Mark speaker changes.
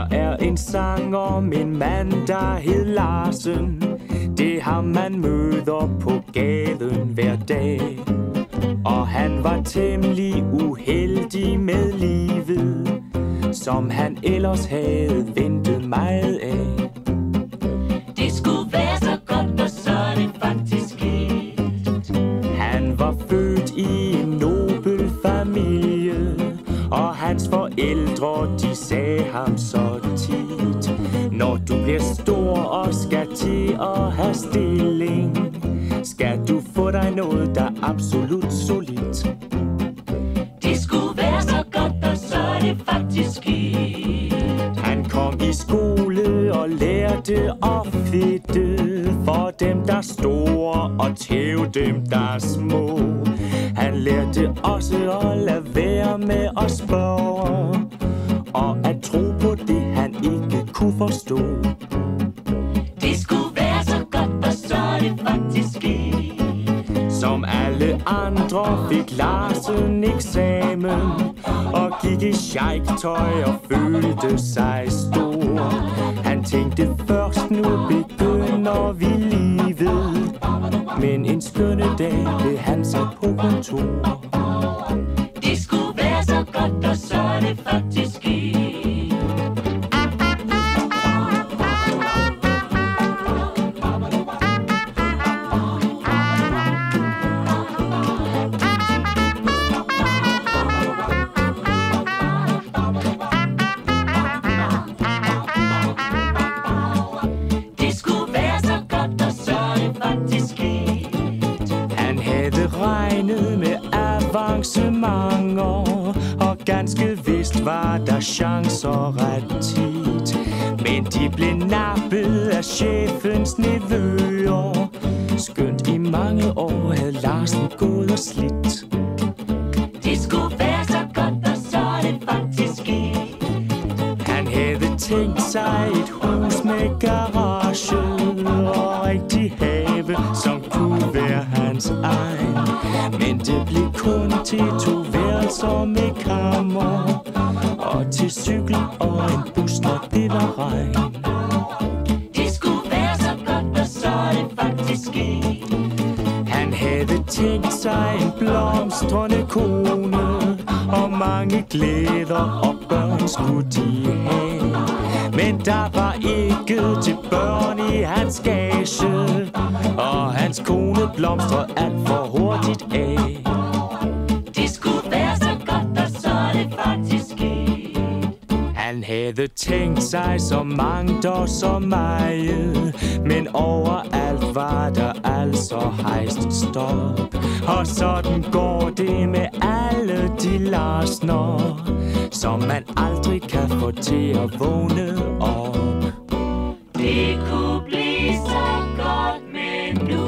Speaker 1: Der er en sang om en mand, der hed Larsen. Det ham man møder på gaden hver dag. Og han var temmelig uheldig med livet, som han ellers havde ventet meget af.
Speaker 2: Det skulle være så godt, og så er det faktisk sket.
Speaker 1: Han var født i en nobel familie, og hans forældre, de sagde ham så tit: når du bliver stor og skal til at have stilling, skal du få dig noget, der er absolut solidt.
Speaker 2: Det skulle være så godt, og så er det faktisk sket.
Speaker 1: Han kom i skole og lærte at fedte, for dem der er store og tæve dem der er små. Han lærte også at lade være med at spørge, og at tro på det han ikke kunne forstå.
Speaker 2: Det skulle være så godt, og så er det faktisk sket.
Speaker 1: Som alle andre fik Larsen eksamen og gik i sheiktøj og følte sig stor. Han tænkte først, nu begynder vi livet, men en skønne dag blev han sat på kontor.
Speaker 2: Det skulle være så godt, og så er det faktisk sket.
Speaker 1: Og ganske vist var der chancer ret tit, men de blev nappet af chefens nevøer. Skønt i mange år havde Larsen gået og slidt.
Speaker 2: Det skulle være så godt, og så er det faktisk sket.
Speaker 1: Han havde tænkt sig et hus med garage og rigtig have, som kunne være hans egen. Men det blev kun til 2 værelser med kammer og til cykel og en bus, når det var regn.
Speaker 2: Det skulle være så godt, og så er det faktisk sket.
Speaker 1: Han havde tænkt sig en blomstrende kone, og mange glæder og børn skulle de have. Men der var ikke til børn i hans gage, og hans kone blomstrede alt for hurtigt af.
Speaker 2: Det skulle være så godt, og så er det faktisk sket.
Speaker 1: Han havde tænkt sig så mangt og så meget, men overalt var der altså hejst stop. Og sådan går det med alle de Larsner, som man aldrig kan få til at vågne op.
Speaker 2: Det kunne blive så godt, men nu